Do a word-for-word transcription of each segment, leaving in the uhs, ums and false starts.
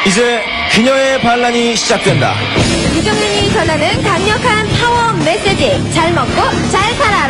이제 그녀의 반란이 시작된다. 유정윤이 전하는 강력한 파워 메시지. 잘 먹고 잘 살아라.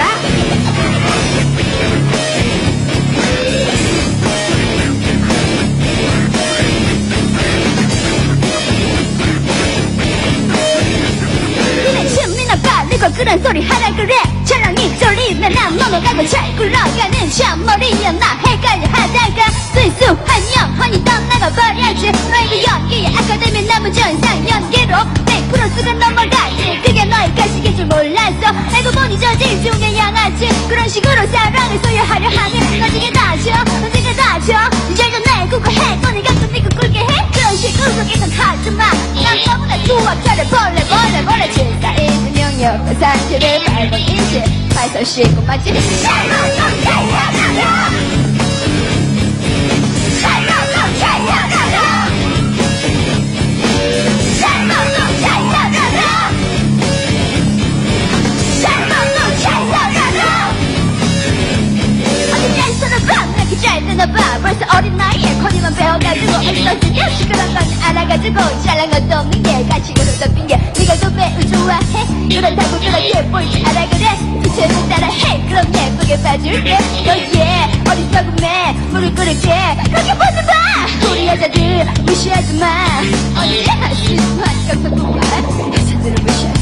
니네 춤이나 빨리고 그런 소리 하라 그래. 촬영이 쫄리면 난 넘어가고 잘 굴러가는 샤머리야. 나 헷갈려 하다가 순수한 영혼이 떠나가버려지. 너희도 연기에 아까되면 남은 전상 연기로 백 퍼센트가 넘어가지. 그게 너의 가식일 줄 몰랐어. 알고 보니 저질 중에 양아치. 그런 식으로 사랑을 소유하려 하니 나중에 다쳐 언젠가 다쳐. 이제는 내 구구해 너네 가끔 니고 꿀게 해. 그런 식으로 계속 하지마. 난 너무나 좋아. 차를 벌레 벌레 벌레 질서 있는 영역과 사실을 밟은 인식 발서 씻고 마치 잘못도 잘못하라. 잘못도 잘못하라. 잘못도 잘못하라. 잘못도 잘못하라. 어디 댄서는 봐 이렇게 잘 되나봐. 벌써 어린 나이에 코디만 배워가지고 어디서든 시끄러운 건 알아가지고 잘난 것도 없는 게 가치가 더 핑계. 네가 더 매우 좋아해. 그렇다고 그렇게 보이지 않아 그래. 부채를 따라해. 그럼 예쁘게 봐줄게. 너예 어디서 구매 물을 끓일게. 그렇게 보지 마. 우리 여자들 무시하지 마. 언제나 실수한 격서 보아 여자들을 무시하지